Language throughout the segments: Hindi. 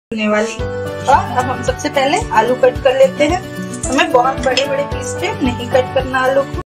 होने वाली। और अब हम सबसे पहले आलू कट कर लेते हैं। हमें बहुत बड़े बड़े पीस पे नहीं कट करना आलू को।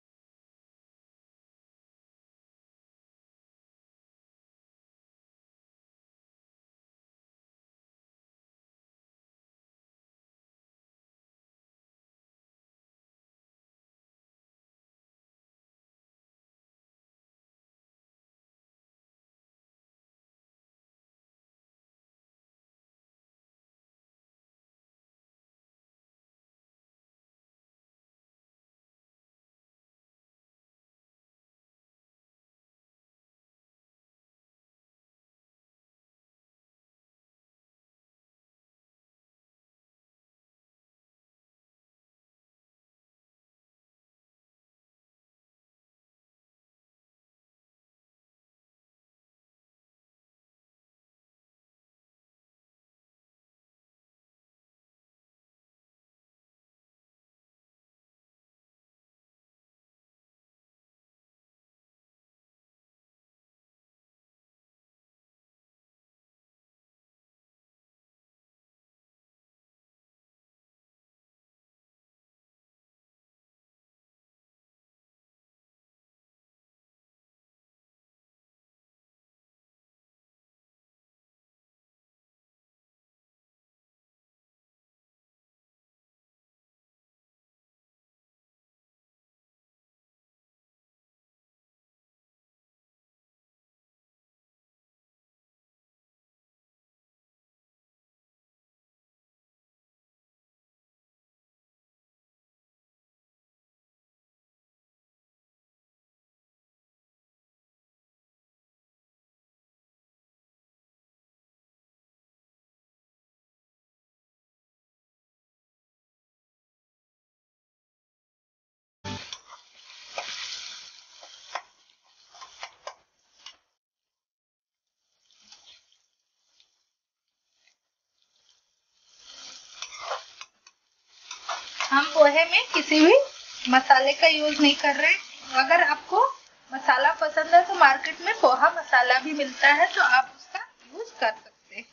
हम पोहे में किसी भी मसाले का यूज नहीं कर रहे। अगर आपको मसाला पसंद है तो मार्केट में पोहा मसाला भी मिलता है, तो आप उसका यूज कर सकते हैं।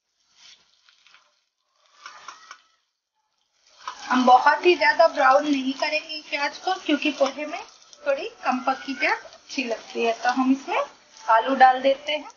हम बहुत ही ज्यादा ब्राउन नहीं करेंगे प्याज को, क्योंकि पोहे में थोड़ी कम पकी प्याज अच्छी लगती है। तो हम इसमें आलू डाल देते हैं।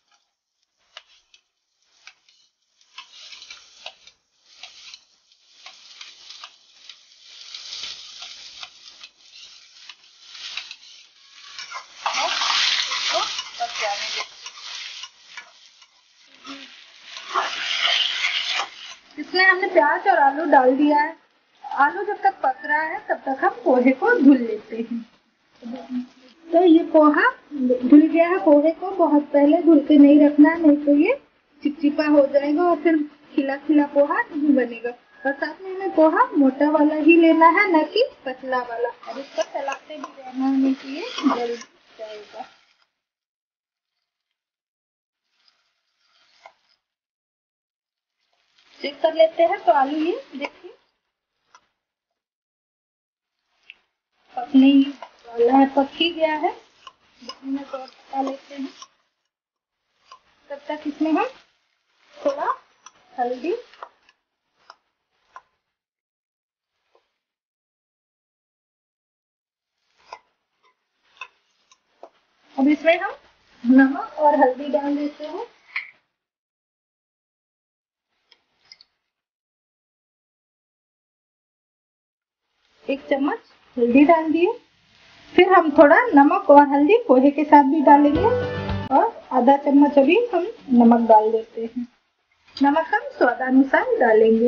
इसमें हमने प्याज और आलू डाल दिया है। आलू जब तक पक रहा है तब तक हम पोहे को धुल लेते हैं। तो ये पोहा धुल गया है। पोहे को बहुत पहले धुल के नहीं रखना है, नहीं तो ये चिपचिपा हो जाएगा और फिर खिला खिला पोहा नहीं बनेगा। और साथ में हमें पोहा मोटा वाला ही लेना है, न कि पतला वाला। और इसको चलाते भी रहना है, नहीं तो ये जल जाएगा। चेक कर लेते हैं। तो आलू ये देखिए पकने वाला है, पक ही गया है। इसमें तो पका लेते हैं। तब तक इसमें हम थोड़ा हल्दी, अब इसमें हम नमक और हल्दी डाल देते हैं। एक चम्मच हल्दी डाल दिए। फिर हम थोड़ा नमक और हल्दी पोहे के साथ भी डालेंगे और आधा चम्मच अभी हम नमक डाल देते हैं। नमक हम स्वादानुसार डालेंगे।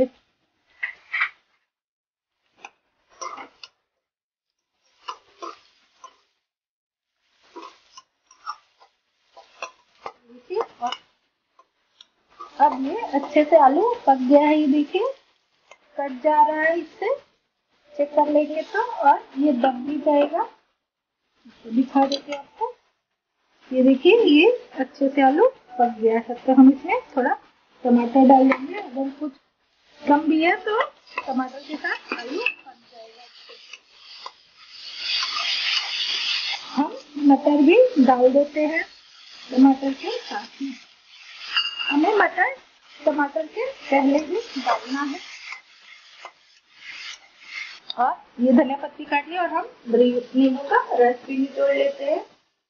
अब ये अच्छे से आलू पक गया है। ये देखिए कट जा रहा है, इससे चेक कर लेंगे तो। और ये दब भी जाएगा। दिखा देते हैं आपको। ये देखिए ये अच्छे से आलू पक गया है। तो हम इसमें थोड़ा टमाटर डाल देंगे। अगर कुछ कम भी है तो टमाटर के साथ आलू पक जाएगा। हम मटर भी डाल देते हैं टमाटर के साथ में। हमें मटर टमाटर के पहले ही डालना है। और ये धनिया पत्ती काट लिया और हम नींबू का रस भी निचोड़ लेते हैं।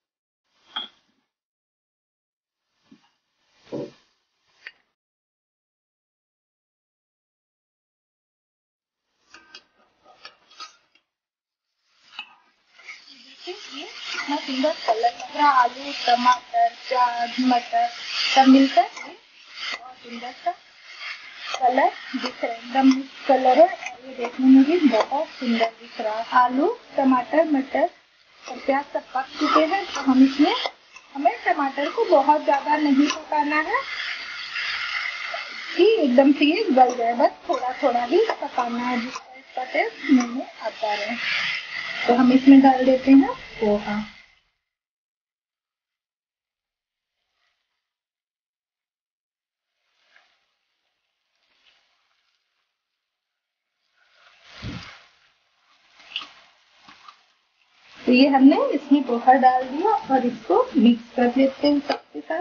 ये इतना सुंदर कलर लग रहा, आलू टमाटर प्याज मटर सब मिलकर ये बहुत सुंदर सा कलर दिख रहा है, एकदम मिक्स कलर है। और ये देखने में भी बहुत सुंदर दिख रहा है। आलू टमाटर मटर और प्याज सब पक चुके हैं, तो हम इसमें हमें टमाटर को बहुत ज्यादा नहीं पकाना है कि एकदम से ये गल जाए, बस थोड़ा थोड़ा ही पकाना है जिससे इसका टेस्ट मुंह में आता रहे। तो हम इसमें डाल देते हैं पोहा। तो ये हमने इसमें पोहा डाल दिया और इसको मिक्स कर देते हैं सबके साथ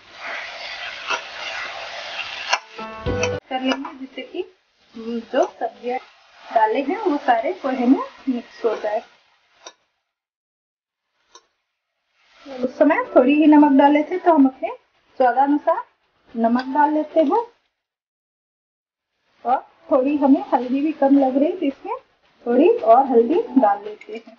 कर लेंगे, जिससे कि जो सब्जियां डाले हैं वो सारे पोहे में मिक्स हो जाए। उस समय थोड़ी ही नमक डाले थे, तो हम अपने स्वादानुसार नमक डाल लेते हैं। और थोड़ी हमें हल्दी भी कम लग रही है, तो इसमें थोड़ी और हल्दी डाल लेते हैं।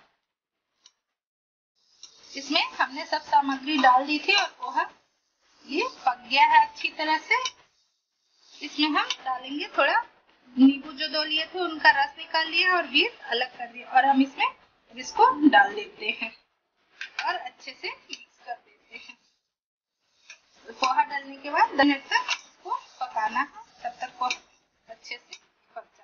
इसमें हमने सब सामग्री डाल दी थी और पोहा ये पक गया है अच्छी तरह से। इसमें हम डालेंगे थोड़ा नींबू, जो 2 लिए थे उनका रस निकाल लिया और बीज अलग कर दिया, और हम इसमें इसको डाल देते हैं और अच्छे से मिक्स कर देते हैं। पोहा डालने के बाद 10 मिनट तक इसको पकाना है, तब तक पोहा अच्छे से पक जाए।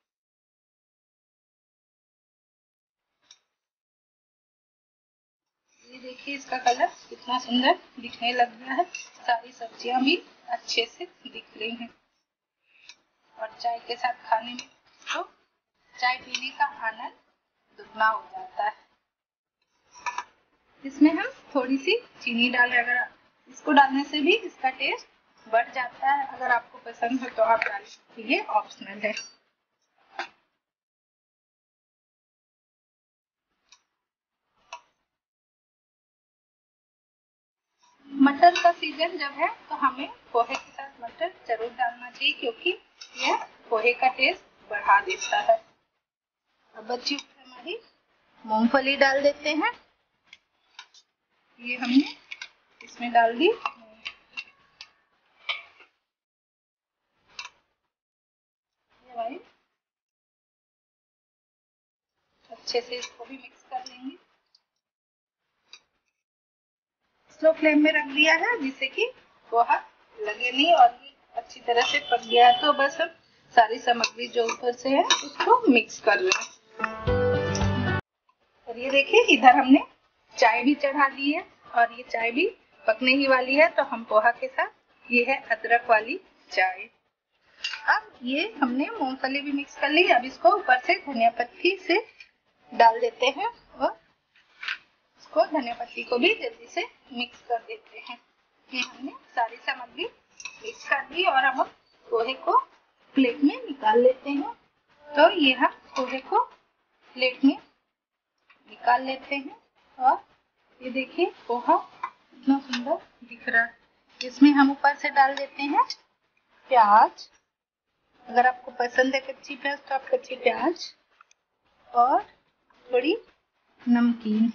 ये देखिए इसका कलर कितना सुंदर दिखने लग गया है, सारी सब्जियां भी अच्छे से दिख रही हैं। और चाय के साथ खाने में तो चाय पीने का आनंद दुगना हो जाता है। इसमें हम थोड़ी सी चीनी डालें, अगर इसको डालने से भी इसका टेस्ट बढ़ जाता है। अगर आपको पसंद हो तो आप डालें, ये ऑप्शनल है। मटर का सीजन जब है तो हमें पोहे के साथ मटर जरूर डालना चाहिए, क्योंकि यह पोहे का टेस्ट बढ़ा देता है। अब बची हुई हमारी मूंगफली डाल देते हैं। ये हमने इसमें डाल दी। अच्छे से इसको भी मिक्स कर लेंगे। स्लो फ्लेम में रख दिया है, जिससे कि पोहा लगे नहीं, और ये अच्छी तरह से पक गया है। तो बस हम सारी सामग्री जो ऊपर से है उसको मिक्स कर लें। और ये देखिए इधर हमने चाय भी चढ़ा दी है और ये चाय भी पकने ही वाली है। तो हम पोहा के साथ ये है अदरक वाली चाय। अब ये हमने मूंगफली भी मिक्स कर ली। अब इसको ऊपर से धनिया पत्ती से डाल देते हैं और इसको धनिया पत्ती को भी जल्दी से मिक्स कर देते हैं। ये हमने सारी सामग्री मिक्स कर दी और अब हम पोहे को प्लेट में निकाल लेते हैं। तो ये हम पोहे को प्लेट में निकाल लेते हैं और ये देखिए पोहा इतना सुंदर दिख रहा है। इसमें हम ऊपर से डाल देते हैं प्याज। अगर आपको पसंद है कच्ची प्याज तो आप कच्ची प्याज और थोड़ी नमकीन।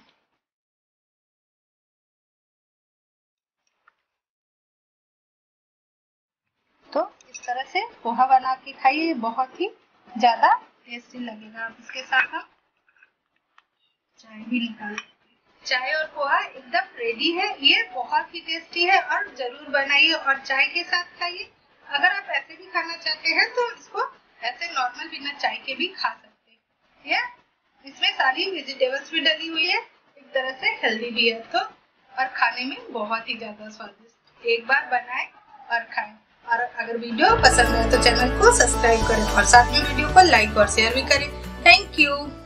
तो इस तरह से पोहा बना के खाइए, बहुत ही ज्यादा टेस्टी लगेगा। अब इसके साथ हम चाय भी निकाल, चाय और पोहा एकदम रेडी है। ये बहुत ही टेस्टी है और जरूर बनाइए और चाय के साथ खाइए। अगर आप ऐसे भी खाना चाहते हैं तो इसको ऐसे नॉर्मल बिना चाय के भी खा सकते हैं। इसमें सारी वेजिटेबल्स भी डली हुई है, एक तरह से हेल्दी भी है, तो और खाने में बहुत ही ज्यादा स्वादिष्ट। एक बार बनाएं और खाएं। और अगर वीडियो पसंद है तो चैनल को सब्सक्राइब करें और साथ में वीडियो को लाइक और शेयर भी करें। Thank you.